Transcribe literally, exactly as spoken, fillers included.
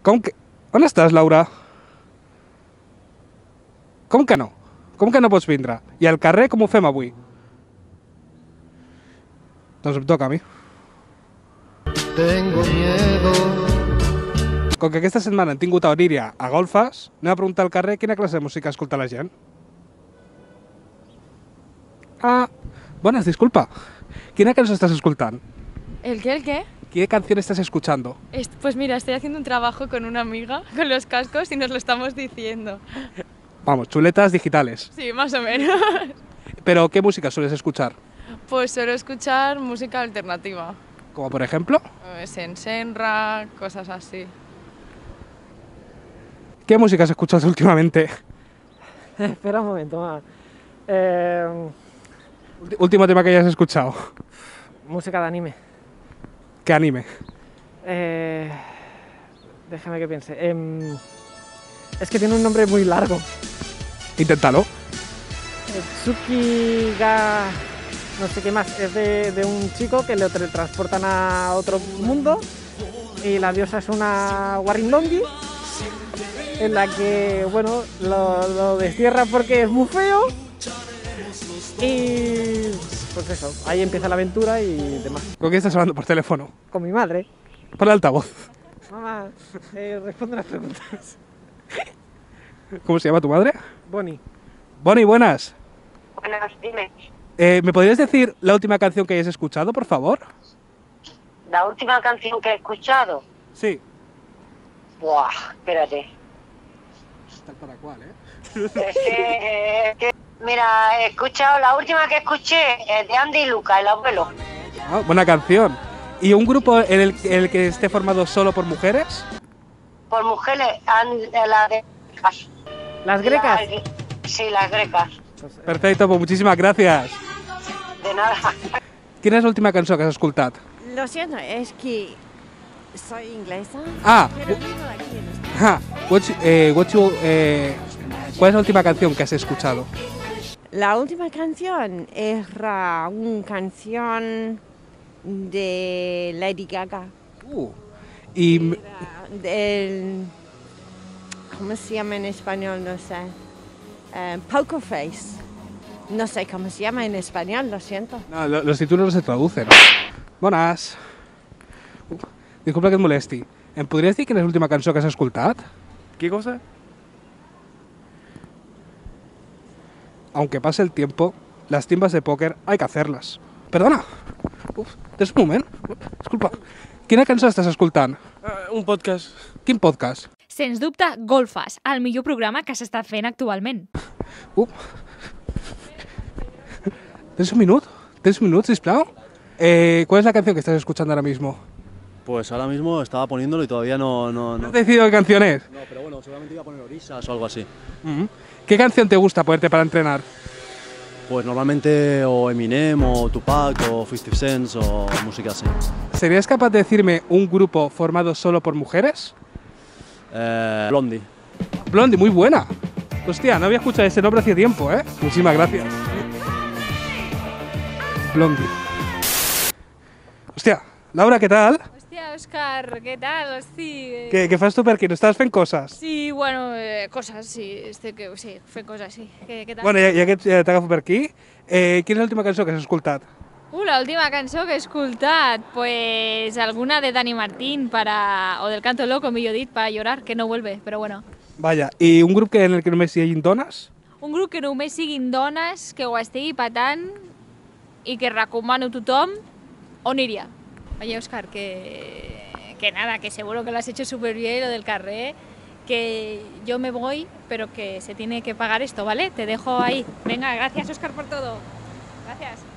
Com que... On estàs, Laura? Com que no? Com que no pots vindre? I al carrer com ho fem avui? Doncs em toca a mi. Tengo miedo. Com que aquesta setmana hem tingut a Oríria a golfes, anem a preguntar al carrer quina clase de música escolta la gent. Ah, buenas, disculpa. ¿Qué canción estás escuchando? ¿El qué, el qué? ¿Qué canción estás escuchando? Est- Pues mira, estoy haciendo un trabajo con una amiga, con los cascos, y nos lo estamos diciendo. Vamos, chuletas digitales. Sí, más o menos. ¿Pero qué música sueles escuchar? Pues suelo escuchar música alternativa. Como por ejemplo, Eh, Sensenra, cosas así. ¿qué música has escuchado últimamente? Espera un momento, ma. Eh, Ulti- Último tema que hayas escuchado. música de anime. ¿Qué anime? Eh, déjame que piense. Em, es que tiene un nombre muy largo. Inténtalo. Eh, Tsuki ga... no sé qué más. Es de, de un chico que le teletransportan a otro mundo y la diosa es una Warindongi en la que, bueno, lo, lo destierra porque es muy feo y pues eso, ahí empieza la aventura y demás. ¿Con quién estás hablando por teléfono? Con mi madre. Por el altavoz. Mamá, eh, responde las preguntas. ¿Cómo se llama tu madre? Bonnie. Bonnie, buenas. Buenas, dime. Eh, ¿Me podrías decir la última canción que hayas escuchado, por favor? La última canción que he escuchado. Sí. Buah, espérate. Tal para cual, ¿eh? Es que, eh, es que, mira, he escuchado, la última que escuché es de Andy y Luca, el abuelo. Ah, buena canción. ¿Y un grupo en el, en el que esté formado solo por mujeres? Por mujeres, an- eh, las grecas. ¿Las grecas? Las- sí, las grecas. Pues, eh, Perfecto, pues muchísimas gracias. De nada. ¿Quién es la última canción que has escuchado? Lo siento, es que soy inglesa, Ah, pero vivo aquí en España. ajá. What you- eh, what you, eh, ¿cuál es la última canción que has escuchado? La última canción era una canción de Lady Gaga. Uh, y m- Era del... ¿Cómo se llama en español? No sé. Eh, Poker Face. No sé cómo se llama en español, lo siento. no, lo- los títulos no se traducen. Bones. Uh, disculpa que et molesti. Em podries dir quina és l'última cançó que has escoltat? ¿Qué cosa? Aunque pase el tiempo, las timbas de póquer hay que hacerlas. Perdona. Uf, tens un moment? Disculpa. Quina cançó estàs escoltant? Ah, un podcast. Quin podcast? Sens dubte, Golfes, el millor programa que s'està fent actualment. Uh. ¿Tienes un minuto? ¿Tienes un minuto, sisplau? Eh, ¿Cuál es la canción que estás escuchando ahora mismo? Pues ahora mismo estaba poniéndolo y todavía no... No, ¿No no. has decidido qué canción es? No, pero bueno, seguramente iba a poner orisas o algo así. Mm. ¿Qué canción te gusta ponerte para entrenar? Pues normalmente o Eminem o Tupac o fifty Cent o música así. ¿Serías capaz de decirme un grupo formado solo por mujeres? Eh, Blondie. Blondie, muy buena. Hostia, no había escuchado ese nombre hace tiempo, ¿eh? Muchísimas gracias. Blondie. Hostia, Laura, ¿qué tal? Hostia, Òscar, què tal? Hosti. eh, ¿Qué, qué fas tú per aquí? ¿No estás fent cosas? Sí, bueno, eh, cosas, sí. Este, que, sí, fent coses, sí. Què, què tal? Bueno, ja, ja que ja t'agafo per aquí, eh, quina és l'última cançó que has escoltat? Uh, la última cançó que he escoltat, pues alguna de Dani Martín para, o del Canto Loco, millor dit, para llorar, que no vuelve, però bueno. Vaja, i un grup que en el que només hi hagi dones? Un grup que només siguin dones, que ho estigui patant i que recomano a tothom, on iria? Oye, Òscar, que, que nada, que seguro que lo has hecho súper bien, lo del carré, que yo me voy, pero que se tiene que pagar esto, ¿vale? Te dejo ahí. Venga, gracias, Òscar, por todo. Gracias.